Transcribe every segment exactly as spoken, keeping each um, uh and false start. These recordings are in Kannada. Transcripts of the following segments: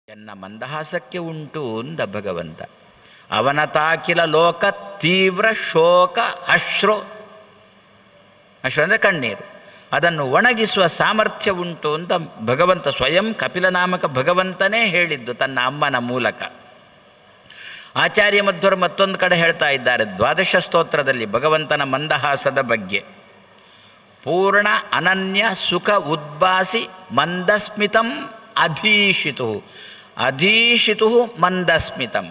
ಎನ್ನ ಮಂದಹಾಸಕ್ಕೆ ಉಂಟು ಅಂದ ಭಗವಂತ. ಅವನತಾಕಿಲ ಲೋಕ ತೀವ್ರ ಶೋಕ ಅಶ್ರು, ಅಶ್ರು ಅಂದರೆ ಕಣ್ಣೀರು, ಅದನ್ನು ಒಣಗಿಸುವ ಸಾಮರ್ಥ್ಯ ಉಂಟು ಅಂತ ಭಗವಂತ ಸ್ವಯಂ ಕಪಿಲನಾಮಕ ಭಗವಂತನೇ ಹೇಳಿದ್ದು ತನ್ನ ಅಮ್ಮನ ಮೂಲಕ. ಆಚಾರ್ಯ ಮಧ್ವರು ಮತ್ತೊಂದು ಕಡೆ ಹೇಳ್ತಾ ಇದ್ದಾರೆ ದ್ವಾದಶ ಸ್ತೋತ್ರದಲ್ಲಿ ಭಗವಂತನ ಮಂದಹಾಸದ ಬಗ್ಗೆ. ಪೂರ್ಣ ಅನನ್ಯ ಸುಖ ಉದ್ಭಾಸಿ ಮಂದಸ್ಮಿತಂ ಅಧೀಶಿತು. ಅಧೀಶಿತು ಮಂದಸ್ಮಿತಂ.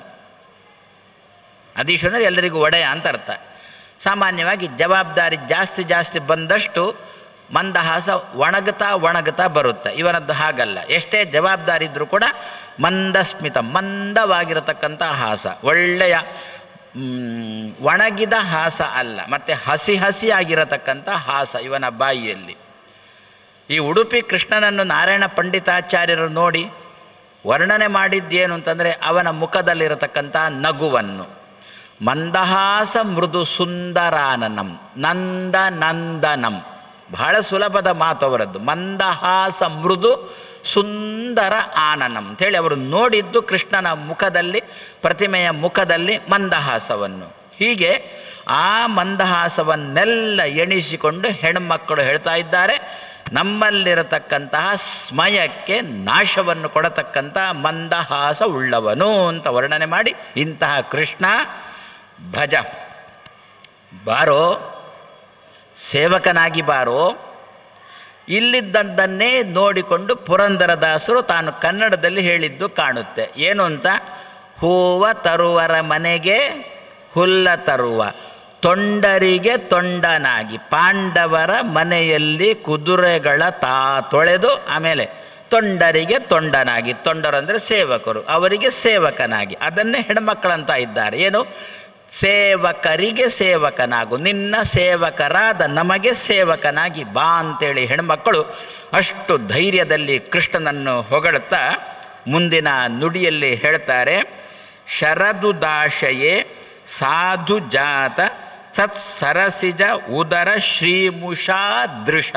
ಅಧೀಶು ಅಂದರೆ ಎಲ್ಲರಿಗೂ ಒಡೆಯ ಅಂತ ಅರ್ಥ. ಸಾಮಾನ್ಯವಾಗಿ ಜವಾಬ್ದಾರಿ ಜಾಸ್ತಿ ಜಾಸ್ತಿ ಬಂದಷ್ಟು ಮಂದಹಾಸ ಒಣಗುತ್ತಾ ಒಣಗುತ್ತಾ ಬರುತ್ತೆ. ಇವನದ್ದು ಹಾಗಲ್ಲ. ಎಷ್ಟೇ ಜವಾಬ್ದಾರಿ ಇದ್ದರೂ ಕೂಡ ಮಂದಸ್ಮಿತ, ಮಂದವಾಗಿರತಕ್ಕಂಥ ಹಾಸ, ಒಳ್ಳೆಯ ಒಣಗಿದ ಹಾಸ ಅಲ್ಲ, ಮತ್ತು ಹಸಿ ಹಸಿಯಾಗಿರತಕ್ಕಂಥ ಹಾಸ ಇವನ ಬಾಯಿಯಲ್ಲಿ. ಈ ಉಡುಪಿ ಕೃಷ್ಣನನ್ನು ನಾರಾಯಣ ಪಂಡಿತಾಚಾರ್ಯರು ನೋಡಿ ವರ್ಣನೆ ಮಾಡಿದ್ದೇನು ಅಂತಂದರೆ ಅವನ ಮುಖದಲ್ಲಿರತಕ್ಕಂಥ ನಗುವನ್ನು. ಮಂದಹಾಸ ಮೃದು ಸುಂದರಾನನಂ ನಂದ ನಂದನಂ, ಬಹಳ ಸುಲಭದ ಮಾತು ಅವರದ್ದು. ಮಂದಹಾಸ ಮೃದು ಸುಂದರ ಆನನಂ ಅಂಥೇಳಿ ಅವರು ನೋಡಿದ್ದು ಕೃಷ್ಣನ ಮುಖದಲ್ಲಿ, ಪ್ರತಿಮೆಯ ಮುಖದಲ್ಲಿ ಮಂದಹಾಸವನ್ನು. ಹೀಗೆ ಆ ಮಂದಹಾಸವನ್ನೆಲ್ಲ ಎಣಿಸಿಕೊಂಡು ಹೆಣ್ಮಕ್ಕಳು ಹೇಳ್ತಾ ಇದ್ದಾರೆ, ನಮ್ಮಲ್ಲಿರತಕ್ಕಂತಹ ಸ್ಮಯಕ್ಕೆ ನಾಶವನ್ನು ಕೊಡತಕ್ಕಂಥ ಮಂದಹಾಸ ಉಳ್ಳವನು ಅಂತ ವರ್ಣನೆ ಮಾಡಿ, ಇಂತಹ ಕೃಷ್ಣ ಭಜ, ಬಾರೋ ಸೇವಕನಾಗಿ ಬಾರೋ. ಇಲ್ಲಿದ್ದದ್ದನ್ನೇ ನೋಡಿಕೊಂಡು ಪುರಂದರದಾಸರು ತಾನು ಕನ್ನಡದಲ್ಲಿ ಹೇಳಿದ್ದು ಕಾಣುತ್ತೆ. ಏನು ಅಂತ? ಹೂವ ತರುವರ ಮನೆಗೆ ಹುಲ್ಲ ತರುವ ತೊಂಡರಿಗೆ ತೊಂಡನಾಗಿ, ಪಾಂಡವರ ಮನೆಯಲ್ಲಿ ಕುದುರೆಗಳ ತಾ ತೊಳೆದು ಆಮೇಲೆ ತೊಂಡರಿಗೆ ತೊಂಡನಾಗಿ, ತೊಂಡರು ಅಂದರೆ ಸೇವಕರು, ಅವರಿಗೆ ಸೇವಕನಾಗಿ, ಅದನ್ನೇ ಹೆಣ್ಮಕ್ಕಳಂತ ಇದ್ದಾರೆ. ಏನು? ಸೇವಕರಿಗೆ ಸೇವಕನಾಗು, ನಿನ್ನ ಸೇವಕರಾದ ನಮಗೆ ಸೇವಕನಾಗಿ ಬಾ ಅಂತೇಳಿ ಹೆಣ್ಮಕ್ಕಳು ಅಷ್ಟು ಧೈರ್ಯದಲ್ಲಿ ಕೃಷ್ಣನನ್ನು ಹೊಗಳುತ್ತಾ ಮುಂದಿನ ನುಡಿಯಲ್ಲಿ ಹೇಳ್ತಾರೆ. ಶರದುದಾಶಯೇ ಸಾಧು ಜಾತ ಸತ್ಸರಸಿಜ ಉದರ ಶ್ರೀಮುಷಾ ದೃಶ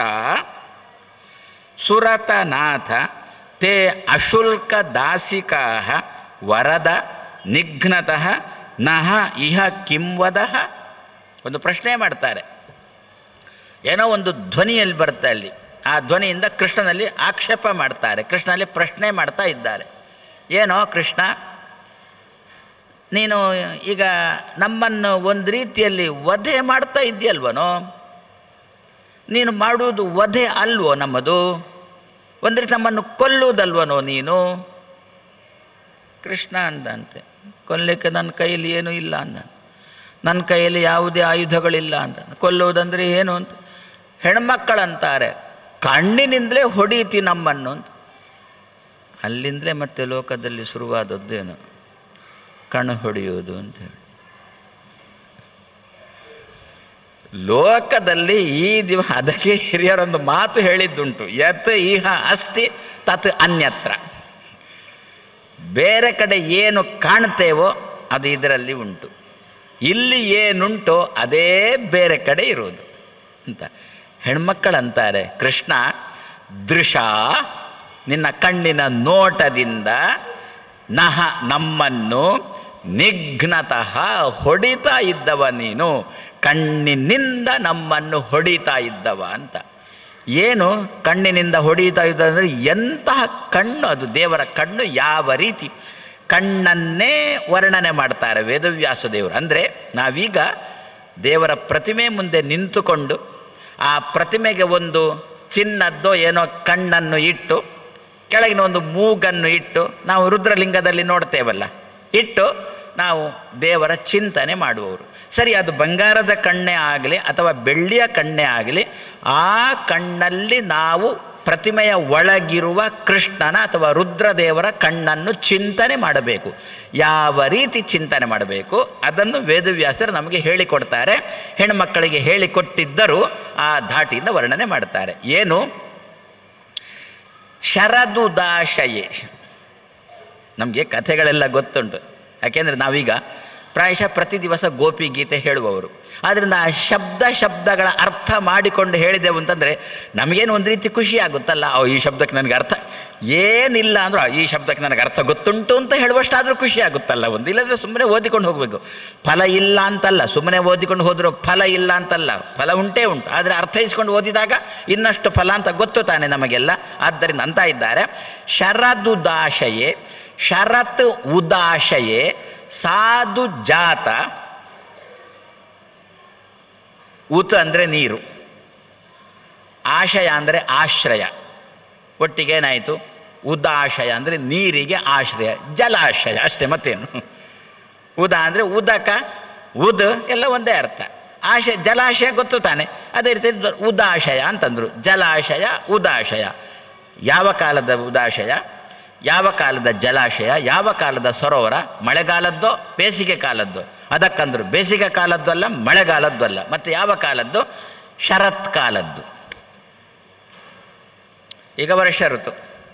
ಸುರತನಾಥ ತೇ ಅಶುಲ್ಕ ದಾಸಿಕಾ ವರದ ನಿಘ್ನತಃ ನಹ ಇಹ ಕಿಂವದಃ. ಒಂದು ಪ್ರಶ್ನೆ ಮಾಡ್ತಾರೆ, ಏನೋ ಒಂದು ಧ್ವನಿಯಲ್ಲಿ ಬರುತ್ತೆ ಅಲ್ಲಿ, ಆ ಧ್ವನಿಯಿಂದ ಕೃಷ್ಣನಲ್ಲಿ ಆಕ್ಷೇಪ ಮಾಡ್ತಾರೆ, ಕೃಷ್ಣನಲ್ಲಿ ಪ್ರಶ್ನೆ ಮಾಡ್ತಾ ಇದ್ದಾರೆ. ಏನೋ ಕೃಷ್ಣ, ನೀನು ಈಗ ನಮ್ಮನ್ನು ಒಂದು ರೀತಿಯಲ್ಲಿ ವಧೆ ಮಾಡ್ತಾ ಇದ್ದೀಯಲ್ವನೋ, ನೀನು ಮಾಡುವುದು ವಧೆ ಅಲ್ವೋ ನಮ್ಮದು, ಒಂದು ರೀತಿ ನಮ್ಮನ್ನು ಕೊಲ್ಲುವುದಲ್ವನೋ ನೀನು? ಕೃಷ್ಣ ಅಂದಂತೆ, ಕೊಲ್ಲಲಿಕ್ಕೆ ನನ್ನ ಕೈಯಲ್ಲಿ ಏನೂ ಇಲ್ಲ ಅಂದ, ನನ್ನ ಕೈಯಲ್ಲಿ ಯಾವುದೇ ಆಯುಧಗಳಿಲ್ಲ ಅಂತ. ಕೊಲ್ಲುವುದಂದರೆ ಏನು ಅಂತ ಹೆಣ್ಮಕ್ಕಳಂತಾರೆ, ಕಣ್ಣಿನಿಂದಲೇ ಹೊಡೀತಿ ನಮ್ಮನ್ನು ಅಂತ. ಅಲ್ಲಿಂದಲೇ ಮತ್ತೆ ಲೋಕದಲ್ಲಿ ಶುರುವಾದದ್ದೇನು ಕಣ್ಣು ಹೊಡೆಯುವುದು ಅಂತ ಹೇಳಿ. ಲೋಕದಲ್ಲಿ ಈ ದಿವ ಅದಕ್ಕೆ ಹಿರಿಯರೊಂದು ಮಾತು ಹೇಳಿದ್ದುಂಟು, ಯತ್ ಇಹ ಅಸ್ತಿ ತತ್ ಅನ್ಯತ್ರ. ಬೇರೆ ಕಡೆ ಏನು ಕಾಣ್ತೇವೋ ಅದು ಇದರಲ್ಲಿ ಉಂಟು, ಇಲ್ಲಿ ಏನುಂಟೋ ಅದೇ ಬೇರೆ ಕಡೆ ಇರೋದು ಅಂತ ಹೆಣ್ಮಕ್ಕಳಂತಾರೆ. ಕೃಷ್ಣ ದೃಶ, ನಿನ್ನ ಕಣ್ಣಿನ ನೋಟದಿಂದ, ನಹ ನಮ್ಮನ್ನು, ನಿಘ್ನತಃ ಹೊಡಿತಾ ಇದ್ದವ ನೀನು, ಕಣ್ಣಿನಿಂದ ನಮ್ಮನ್ನು ಹೊಡಿತಾ ಇದ್ದವ ಅಂತ. ಏನು ಕಣ್ಣಿನಿಂದ ಹೊಡಿತಾ ಇದ್ದ ಅಂದರೆ ಎಂತಹ ಕಣ್ಣು ಅದು, ದೇವರ ಕಣ್ಣು ಯಾವ ರೀತಿ, ಕಣ್ಣನ್ನೇ ವರ್ಣನೆ ಮಾಡ್ತಾರೆ ವೇದವ್ಯಾಸ ದೇವರು. ಅಂದರೆ ನಾವೀಗ ದೇವರ ಪ್ರತಿಮೆ ಮುಂದೆ ನಿಂತುಕೊಂಡು ಆ ಪ್ರತಿಮೆಗೆ ಒಂದು ಚಿನ್ನದ್ದೋ ಏನೋ ಕಣ್ಣನ್ನು ಇಟ್ಟು, ಕೆಳಗಿನ ಒಂದು ಮೂಗನ್ನು ಇಟ್ಟು, ನಾವು ರುದ್ರಲಿಂಗದಲ್ಲಿ ನೋಡ್ತೇವಲ್ಲ, ಇಟ್ಟು ನಾವು ದೇವರ ಚಿಂತನೆ ಮಾಡುವವರು. ಸರಿ, ಅದು ಬಂಗಾರದ ಕಣ್ಣೇ ಆಗಲಿ ಅಥವಾ ಬೆಳ್ಳಿಯ ಕಣ್ಣೇ ಆಗಲಿ, ಆ ಕಣ್ಣಲ್ಲಿ ನಾವು ಪ್ರತಿಮೆಯ ಒಳಗಿರುವ ಕೃಷ್ಣನ ಅಥವಾ ರುದ್ರದೇವರ ಕಣ್ಣನ್ನು ಚಿಂತನೆ ಮಾಡಬೇಕು. ಯಾವ ರೀತಿ ಚಿಂತನೆ ಮಾಡಬೇಕು ಅದನ್ನು ವೇದವ್ಯಾಸರು ನಮಗೆ ಹೇಳಿಕೊಡ್ತಾರೆ. ಹೆಣ್ಮಕ್ಕಳಿಗೆ ಹೇಳಿಕೊಟ್ಟಿದ್ದರೂ ಆ ಧಾಟಿಯಿಂದ ವರ್ಣನೆ ಮಾಡ್ತಾರೆ. ಏನು? ಶರದುದಾಶಯೇ. ನಮಗೆ ಕಥೆಗಳೆಲ್ಲ ಗೊತ್ತುಂಟು, ಯಾಕೆಂದರೆ ನಾವೀಗ ಪ್ರಾಯಶಃ ಪ್ರತಿ ದಿವಸ ಗೋಪಿ ಗೀತೆ ಹೇಳುವವರು. ಆದ್ದರಿಂದ ಆ ಶಬ್ದ ಶಬ್ದಗಳ ಅರ್ಥ ಮಾಡಿಕೊಂಡು ಹೇಳಿದೆವು ಅಂತಂದರೆ ನಮಗೇನು ಒಂದು ರೀತಿ ಖುಷಿ ಆಗುತ್ತಲ್ಲ, ಓ ಈ ಶಬ್ದಕ್ಕೆ ನನಗೆ ಅರ್ಥ ಏನಿಲ್ಲ ಅಂದರೂ ಈ ಶಬ್ದಕ್ಕೆ ನನಗೆ ಅರ್ಥ ಗೊತ್ತುಂಟು ಅಂತ ಹೇಳುವಷ್ಟಾದರೂ ಖುಷಿ ಆಗುತ್ತಲ್ಲ ಒಂದು. ಇಲ್ಲದ್ರೆ ಸುಮ್ಮನೆ ಓದಿಕೊಂಡು ಹೋಗಬೇಕು. ಫಲ ಇಲ್ಲ ಅಂತಲ್ಲ, ಸುಮ್ಮನೆ ಓದಿಕೊಂಡು ಹೋದರೂ ಫಲ ಇಲ್ಲ ಅಂತಲ್ಲ, ಫಲ ಉಂಟೇ ಉಂಟು. ಆದರೆ ಅರ್ಥೈಸ್ಕೊಂಡು ಓದಿದಾಗ ಇನ್ನಷ್ಟು ಫಲ ಅಂತ ಗೊತ್ತು ತಾನೆ ನಮಗೆಲ್ಲ. ಆದ್ದರಿಂದ ಅಂತ ಇದ್ದಾರೆ, ಶರದುದಾಶಯೇ ಶರತ್ ಉದಾಶಯೇ ಸಾಧು ಜಾತ. ಉತ್ ಅಂದರೆ ನೀರು, ಆಶಯ ಅಂದರೆ ಆಶ್ರಯ, ಒಟ್ಟಿಗೇನಾಯಿತು ಉದಾಶಯ ಅಂದರೆ ನೀರಿಗೆ ಆಶ್ರಯ, ಜಲಾಶಯ ಅಷ್ಟೇ, ಮತ್ತೇನು. ಉದ ಅಂದರೆ ಉದಕ, ಉದ್ ಎಲ್ಲ ಒಂದೇ ಅರ್ಥ. ಆಶಯ ಜಲಾಶಯ ಗೊತ್ತು ತಾನೆ, ಅದೇ ರೀತಿ ಉದಾಶಯ ಅಂತಂದರು. ಜಲಾಶಯ ಉದಾಶಯ, ಯಾವ ಕಾಲದ ಉದಾಶಯ, ಯಾವ ಕಾಲದ ಜಲಾಶಯ, ಯಾವ ಕಾಲದ ಸರೋವರ, ಮಳೆಗಾಲದ್ದೋ ಬೇಸಿಗೆ ಕಾಲದ್ದು. ಅದಕ್ಕಂದ್ರು ಬೇಸಿಗೆ ಕಾಲದ್ದು ಅಲ್ಲ, ಮಳೆಗಾಲದ್ದು ಅಲ್ಲ. ಮತ್ತು ಯಾವ ಕಾಲದ್ದು, ಶರತ್ಕಾಲದ್ದು. ಈಗ ವರ್ಷ ಋತು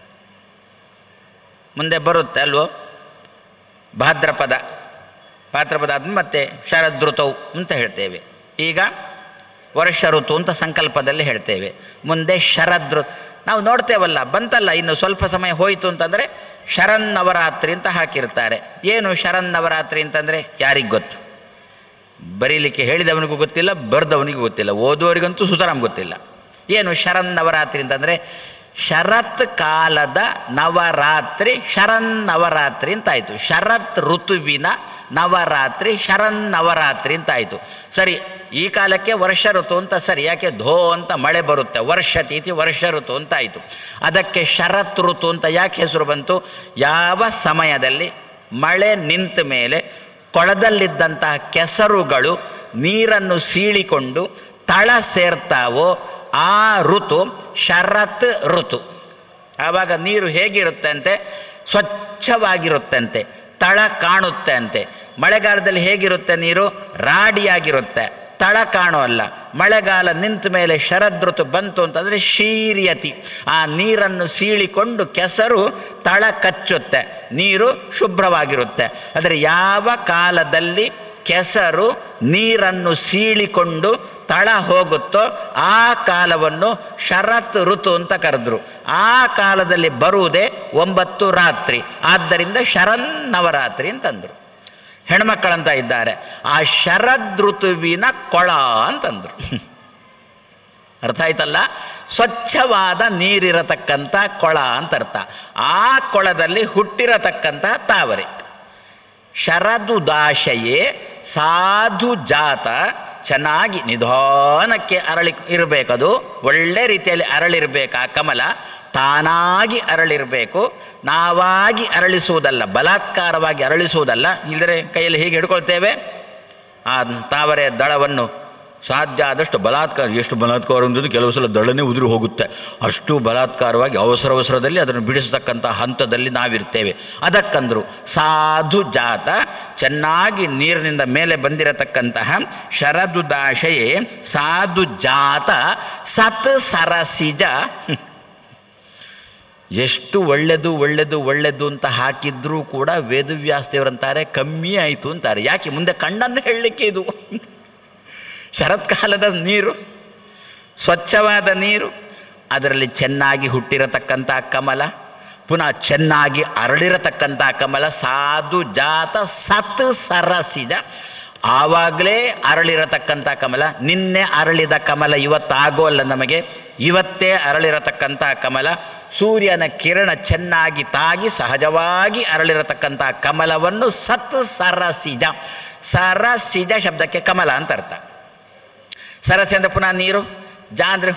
ಮುಂದೆ ಬರುತ್ತೆ ಅಲ್ವೋ, ಭಾದ್ರಪದ, ಭಾದ್ರಪದ ಆದ್ಮೇಲೆ ಮತ್ತೆ ಶರದೃತವು ಅಂತ ಹೇಳ್ತೇವೆ. ಈಗ ವರ್ಷ ಋತು ಅಂತ ಸಂಕಲ್ಪದಲ್ಲಿ ಹೇಳ್ತೇವೆ. ಮುಂದೆ ಶರದೃ ನಾವು ನೋಡ್ತೇವಲ್ಲ, ಬಂತಲ್ಲ ಇನ್ನು ಸ್ವಲ್ಪ ಸಮಯ ಹೋಯಿತು ಅಂತಂದರೆ ಶರನ್ನವರಾತ್ರಿ ಅಂತ ಹಾಕಿರ್ತಾರೆ. ಏನು ಶರನ್ನವರಾತ್ರಿ ಅಂತಂದರೆ ಯಾರಿಗೆ ಗೊತ್ತು? ಬರೀಲಿಕ್ಕೆ ಹೇಳಿದವನಿಗೂ ಗೊತ್ತಿಲ್ಲ, ಬರೆದವನಿಗೂ ಗೊತ್ತಿಲ್ಲ, ಓದುವವರಿಗಂತೂ ಸುತರಾಮ್ ಗೊತ್ತಿಲ್ಲ. ಏನು ಶರನ್ನವರಾತ್ರಿ ಅಂತಂದರೆ ಶರತ್ ಕಾಲದ ನವರಾತ್ರಿ ಶರನ್ನವರಾತ್ರಿ ಅಂತಾಯಿತು. ಶರತ್ ಋತುವಿನ ನವರಾತ್ರಿ ಶರನ್ನವರಾತ್ರಿ ಅಂತಾಯಿತು. ಸರಿ, ಈ ಕಾಲಕ್ಕೆ ವರ್ಷ ಋತು ಅಂತ ಸರಿ, ಯಾಕೆ ಧೋ ಅಂತ ಮಳೆ ಬರುತ್ತೆ, ವರ್ಷತೀತಿ ವರ್ಷ ಋತು ಅಂತಾಯಿತು. ಅದಕ್ಕೆ ಶರತ್ ಋತು ಅಂತ ಯಾಕೆ ಹೆಸರು ಬಂತು? ಯಾವ ಸಮಯದಲ್ಲಿ ಮಳೆ ನಿಂತ ಮೇಲೆ ಕೊಳದಲ್ಲಿದ್ದಂತಹ ಕೆಸರುಗಳು ನೀರನ್ನು ಸೀಳಿಕೊಂಡು ತಳ ಸೇರ್ತಾವೋ ಆ ಋತು ಶರತ್ ಋತು. ಆವಾಗ ನೀರು ಹೇಗಿರುತ್ತೆ ಅಂತೆ? ಸ್ವಚ್ಛವಾಗಿರುತ್ತಂತೆ, ತಳ ಕಾಣುತ್ತೆ ಅಂತೆ. ಮಳೆಗಾಲದಲ್ಲಿ ಹೇಗಿರುತ್ತೆ ನೀರು? ರಾಡಿಯಾಗಿರುತ್ತೆ, ತಳ ಕಾಣೋ ಅಲ್ಲ. ಮಳೆಗಾಲ ನಿಂತ ಮೇಲೆ ಶರದೃತು ಬಂತು ಅಂತಂದರೆ ಶೀರ್ಯತಿ, ಆ ನೀರನ್ನು ಸೀಳಿಕೊಂಡು ಕೆಸರು ತಳ ಕಚ್ಚುತ್ತೆ, ನೀರು ಶುಭ್ರವಾಗಿರುತ್ತೆ. ಆದರೆ ಯಾವ ಕಾಲದಲ್ಲಿ ಕೆಸರು ನೀರನ್ನು ಸೀಳಿಕೊಂಡು ತಳ ಹೋಗುತ್ತೋ ಆ ಕಾಲವನ್ನು ಶರತ್ ಋತು ಅಂತ ಕರೆದ್ರು. ಆ ಕಾಲದಲ್ಲಿ ಬರುವುದೇ ಒಂಬತ್ತು ರಾತ್ರಿ, ಆದ್ದರಿಂದ ಶರನ್ನವರಾತ್ರಿ ಅಂತಂದರು. ಹೆಣ್ಮಕ್ಕಳಂತ ಇದ್ದಾರೆ, ಆ ಶರದ್ ಋತುವಿನ ಕೊಳ ಅಂತಂದರು. ಅರ್ಥ ಆಯ್ತಲ್ಲ? ಸ್ವಚ್ಛವಾದ ನೀರಿರತಕ್ಕಂಥ ಕೊಳ ಅಂತ ಅರ್ಥ. ಆ ಕೊಳದಲ್ಲಿ ಹುಟ್ಟಿರತಕ್ಕಂಥ ತಾವರೆ. ಶರದುದಾಶಯೇ ಸಾಧು ಜಾತ, ಚೆನ್ನಾಗಿ ನಿಧಾನಕ್ಕೆ ಅರಳಿ ಇರಬೇಕದು, ಒಳ್ಳೆ ರೀತಿಯಲ್ಲಿ ಅರಳಿರಬೇಕು. ಆ ಕಮಲ ತಾನಾಗಿ ಅರಳಿರಬೇಕು, ನಾವಾಗಿ ಅರಳಿಸುವುದಲ್ಲ, ಬಲಾತ್ಕಾರವಾಗಿ ಅರಳಿಸುವುದಲ್ಲ. ಇಲ್ಲದ್ರೆ ಕೈಯಲ್ಲಿ ಹೀಗೆ ಹಿಡ್ಕೊಳ್ತೇವೆ ಆ ತಾವರೆ ದಳವನ್ನು, ಸಾಧ್ಯ ಆದಷ್ಟು ಬಲಾತ್ಕಾರ. ಎಷ್ಟು ಬಲಾತ್ಕಾರ ಅಂದದ್ದು ಕೆಲವು ಸಲ ದಳನೇ ಉದುರು ಹೋಗುತ್ತೆ, ಅಷ್ಟು ಬಲಾತ್ಕಾರವಾಗಿ ಅವಸರ ಅವಸರದಲ್ಲಿ ಅದನ್ನು ಬಿಡಿಸತಕ್ಕಂಥ ಹಂತದಲ್ಲಿ ನಾವಿರ್ತೇವೆ. ಅದಕ್ಕಂದ್ರು ಸಾಧು ಜಾತ, ಚೆನ್ನಾಗಿ ನೀರಿನಿಂದ ಮೇಲೆ ಬಂದಿರತಕ್ಕಂತಹ ಶರದುದಾಶಯೇ ಸಾಧು ಜಾತ ಸತ್ ಸರಸಿಜ. ಎಷ್ಟು ಒಳ್ಳೆದು ಒಳ್ಳೆದು ಒಳ್ಳೆದು ಅಂತ ಹಾಕಿದ್ರೂ ಕೂಡ ವೇದವ್ಯಾಸದೇವರಂತಾರೆ ಕಮ್ಮಿ ಆಯಿತು ಅಂತಾರೆ. ಯಾಕೆ? ಮುಂದೆ ಕಣ್ಣನ್ನು ಹೇಳಲಿಕ್ಕೆ ಇದು ಶರತ್ಕಾಲದ ನೀರು, ಸ್ವಚ್ಛವಾದ ನೀರು, ಅದರಲ್ಲಿ ಚೆನ್ನಾಗಿ ಹುಟ್ಟಿರತಕ್ಕಂಥ ಕಮಲ, ಪುನಃ ಚೆನ್ನಾಗಿ ಅರಳಿರತಕ್ಕಂಥ ಕಮಲ. ಸಾಧು ಜಾತ ಸತ್ ಸರಸಿಜ, ಆವಾಗಲೇ ಅರಳಿರತಕ್ಕಂಥ ಕಮಲ. ನಿನ್ನೆ ಅರಳಿದ ಕಮಲ ಇವತ್ತಾಗೋಲ್ಲ ನಮಗೆ, ಇವತ್ತೇ ಅರಳಿರತಕ್ಕಂಥ ಕಮಲ. ಸೂರ್ಯನ ಕಿರಣ ಚೆನ್ನಾಗಿ ತಾಗಿ ಸಹಜವಾಗಿ ಅರಳಿರತಕ್ಕಂಥ ಕಮಲವನ್ನು ಸತ್ ಸರಸಿಜ. ಸರಸಿಜ ಶಬ್ದಕ್ಕೆ ಕಮಲ ಅಂತ ಅರ್ಥ. ಸರಸಿ ಅಂದರೆ ಪುನಃ ನೀರು, ಜಾ ಅಂದ್ರೆ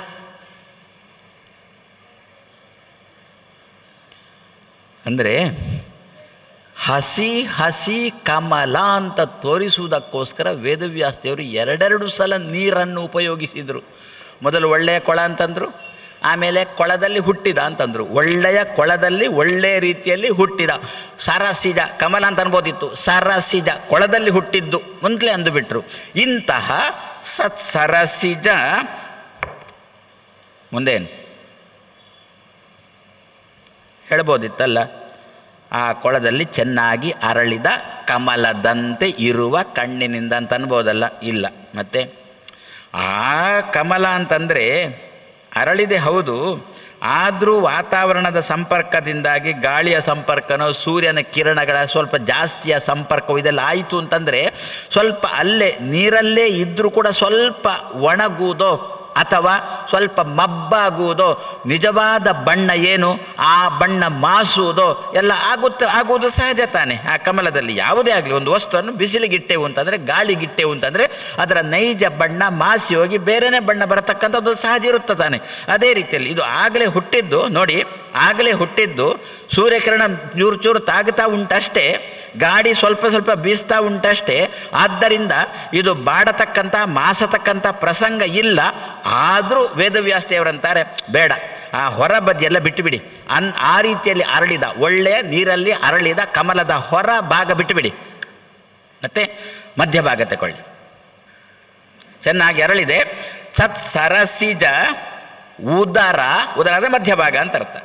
ಅಂದರೆ ಹಸಿ ಹಸಿ ಕಮಲ ಅಂತ ತೋರಿಸುವುದಕ್ಕೋಸ್ಕರ ವೇದವ್ಯಾಸದೇವರು ಎರಡೆರಡು ಸಲ ನೀರನ್ನು ಉಪಯೋಗಿಸಿದರು. ಮೊದಲು ಒಳ್ಳೆಯ ಕೊಳ ಅಂತಂದರು, ಆಮೇಲೆ ಕೊಳದಲ್ಲಿ ಹುಟ್ಟಿದ ಅಂತಂದರು. ಒಳ್ಳೆಯ ಕೊಳದಲ್ಲಿ ಒಳ್ಳೆಯ ರೀತಿಯಲ್ಲಿ ಹುಟ್ಟಿದ ಸರಸಿಜ, ಕಮಲ ಅಂತ ಅನ್ಬೋದಿತ್ತು, ಸರಸಿಜ ಕೊಳದಲ್ಲಿ ಹುಟ್ಟಿದ್ದು ಮೊದಲೇ ಅಂದುಬಿಟ್ರು. ಇಂತಹ ಸತ್ ಸರಸಿಜ ಮುಂದೇನು ಹೇಳ್ಬೋದಿತ್ತಲ್ಲ, ಆ ಕೊಳದಲ್ಲಿ ಚೆನ್ನಾಗಿ ಅರಳಿದ ಕಮಲದಂತೆ ಇರುವ ಕಣ್ಣಿನಿಂದ ಅಂತ ಅನ್ಬೋದಲ್ಲ. ಇಲ್ಲ, ಮತ್ತು ಆ ಕಮಲ ಅಂತಂದರೆ ಅರಳಿದೆ ಹೌದು, ಆದರೂ ವಾತಾವರಣದ ಸಂಪರ್ಕದಿಂದಾಗಿ ಗಾಳಿಯ ಸಂಪರ್ಕನೋ ಸೂರ್ಯನ ಕಿರಣಗಳ ಸ್ವಲ್ಪ ಜಾಸ್ತಿಯ ಸಂಪರ್ಕವು ಇದೆಲ್ಲ ಆಯಿತು ಅಂತಂದರೆ ಸ್ವಲ್ಪ ಅಲ್ಲೇ ನೀರಲ್ಲೇ ಇದ್ದರೂ ಕೂಡ ಸ್ವಲ್ಪ ಒಣಗುವುದೋ ಅಥವಾ ಸ್ವಲ್ಪ ಮಬ್ಬಾಗುವುದೋ, ನಿಜವಾದ ಬಣ್ಣ ಏನು ಆ ಬಣ್ಣ ಮಾಸುವುದೋ ಎಲ್ಲ ಆಗುತ್ತೆ, ಆಗುವುದು ಸಹಜ ತಾನೆ. ಆ ಕಮಲದಲ್ಲಿ ಯಾವುದೇ ಆಗಲಿ ಒಂದು ವಸ್ತುವನ್ನು ಬಿಸಿಲಿಗಿಟ್ಟೆವು ಅಂತಂದರೆ, ಗಾಳಿಗಿಟ್ಟೆವು ಅಂತಂದರೆ ಅದರ ನೈಜ ಬಣ್ಣ ಮಾಸಿ ಹೋಗಿ ಬೇರೆಯೇ ಬಣ್ಣ ಬರತಕ್ಕಂಥದ್ದು ಸಹಜ ಇರುತ್ತೆ ತಾನೆ. ಅದೇ ರೀತಿಯಲ್ಲಿ ಇದು ಆಗಲೇ ಹುಟ್ಟಿದ್ದು ನೋಡಿ, ಆಗಲೇ ಹುಟ್ಟಿದ್ದು ಸೂರ್ಯಕಿರಣ ಚೂರು ಚೂರು ತಾಗುತ್ತಾ ಉಂಟಷ್ಟೇ, ಗಾಡಿ ಸ್ವಲ್ಪ ಸ್ವಲ್ಪ ಬೀಸ್ತಾ ಉಂಟಷ್ಟೇ. ಆದ್ದರಿಂದ ಇದು ಬಾಡತಕ್ಕಂಥ ಮಾಸತಕ್ಕಂಥ ಪ್ರಸಂಗ ಇಲ್ಲ. ಆದರೂ ವೇದವ್ಯಾಸದೇವರಂತಾರೆ ಬೇಡ, ಆ ಹೊರ ಬದಿಯೆಲ್ಲ ಬಿಟ್ಟುಬಿಡಿ. ಅನ್ ಆ ರೀತಿಯಲ್ಲಿ ಅರಳಿದ ಒಳ್ಳೆಯ ನೀರಲ್ಲಿ ಅರಳಿದ ಕಮಲದ ಹೊರ ಭಾಗ ಬಿಟ್ಟುಬಿಡಿ, ಮತ್ತು ಮಧ್ಯಭಾಗ ತಗೊಳ್ಳಿ. ಚೆನ್ನಾಗಿ ಅರಳಿದೆ. ಸತ್ ಸರಸಿಜ ಉದರ, ಉದರ ಅಂದರೆ ಮಧ್ಯಭಾಗ ಅಂತ ಅರ್ಥ.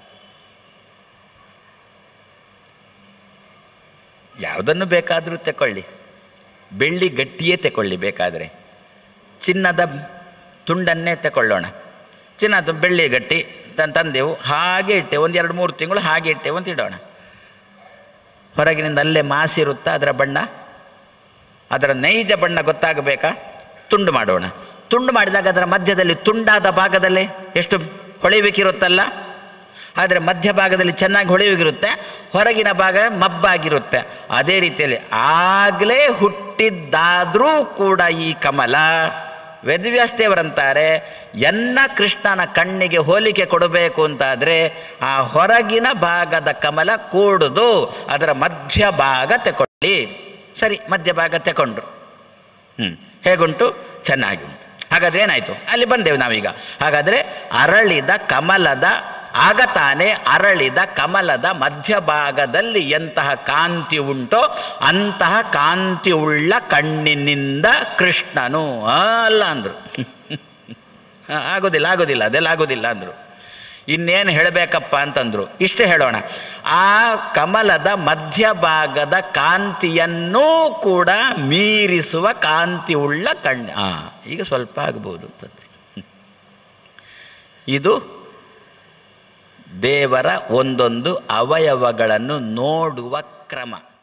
ಯಾವುದನ್ನು ಬೇಕಾದರೂ ತಗೊಳ್ಳಿ, ಬೆಳ್ಳಿ ಗಟ್ಟಿಯೇ ತಗೊಳ್ಳಿ, ಬೇಕಾದರೆ ಚಿನ್ನದ ತುಂಡನ್ನೇ ತಗೊಳ್ಳೋಣ. ಚಿನ್ನದ ಬೆಳ್ಳಿ ಗಟ್ಟಿ ತಂದೆವು, ಹಾಗೆ ಇಟ್ಟೆ ಒಂದು ಎರಡು ಮೂರು ತಿಂಗಳು ಹಾಗೆ ಇಟ್ಟೆವು ಅಂತ ಇಡೋಣ. ಹೊರಗಿನಿಂದ ಅಲ್ಲೇ ಮಾಸಿರುತ್ತಾ ಅದರ ಬಣ್ಣ, ಅದರ ನೈಜ ಬಣ್ಣ ಗೊತ್ತಾಗಬೇಕಾ? ತುಂಡು ಮಾಡೋಣ. ತುಂಡು ಮಾಡಿದಾಗ ಅದರ ಮಧ್ಯದಲ್ಲಿ ತುಂಡಾದ ಭಾಗದಲ್ಲಿ ಎಷ್ಟು ಹೊಳೆಯುವಿಕಿರುತ್ತಲ್ಲ, ಆದರೆ ಮಧ್ಯಭಾಗದಲ್ಲಿ ಚೆನ್ನಾಗಿ ಹೊಳೆಯುವಿಗಿರುತ್ತೆ, ಹೊರಗಿನ ಭಾಗ ಮಬ್ಬಾಗಿರುತ್ತೆ. ಅದೇ ರೀತಿಯಲ್ಲಿ ಆಗಲೇ ಹುಟ್ಟಿದ್ದಾದರೂ ಕೂಡ ಈ ಕಮಲ, ವೇದವ್ಯಾಸದೇವರಂತಾರೆ, ಎನ್ನ ಕೃಷ್ಣನ ಕಣ್ಣಿಗೆ ಹೋಲಿಕೆ ಕೊಡಬೇಕು ಅಂತಾದರೆ ಆ ಹೊರಗಿನ ಭಾಗದ ಕಮಲ ಕೂಡುದು, ಅದರ ಮಧ್ಯಭಾಗ ತಗೊಳ್ಳಿ. ಸರಿ, ಮಧ್ಯಭಾಗ ತಗೊಂಡ್ರು. ಹ್ಞೂ ಹೇಗುಂಟು? ಚೆನ್ನಾಗಿ ಉಂಟು. ಹಾಗಾದರೆ ಏನಾಯಿತು? ಅಲ್ಲಿ ಬಂದೆವು ನಾವೀಗ. ಹಾಗಾದರೆ ಅರಳಿದ ಕಮಲದ ಆಗ ತಾನೇ ಅರಳಿದ ಕಮಲದ ಮಧ್ಯಭಾಗದಲ್ಲಿ ಎಂತಹ ಕಾಂತಿ ಉಂಟೋ ಅಂತಹ ಕಾಂತಿ ಉಳ್ಳ ಕಣ್ಣಿನಿಂದ ಕೃಷ್ಣನು ಅಲ್ಲ ಅಂದರು. ಆಗೋದಿಲ್ಲ ಆಗೋದಿಲ್ಲ ಅದೆಲ್ಲ ಆಗೋದಿಲ್ಲ ಅಂದರು. ಇನ್ನೇನು ಹೇಳಬೇಕಪ್ಪ ಅಂತಂದರು. ಇಷ್ಟೇ ಹೇಳೋಣ, ಆ ಕಮಲದ ಮಧ್ಯಭಾಗದ ಕಾಂತಿಯನ್ನೂ ಕೂಡ ಮೀರಿಸುವ ಕಾಂತಿ ಉಳ್ಳ ಕಣ್ಣು. ಹಾಂ, ಈಗ ಸ್ವಲ್ಪ ಆಗ್ಬೋದು ಅಂತಂದರು. ಇದು ದೇವರ ಒಂದೊಂದು ಅವಯವಗಳನ್ನು ನೋಡುವ ಕ್ರಮ.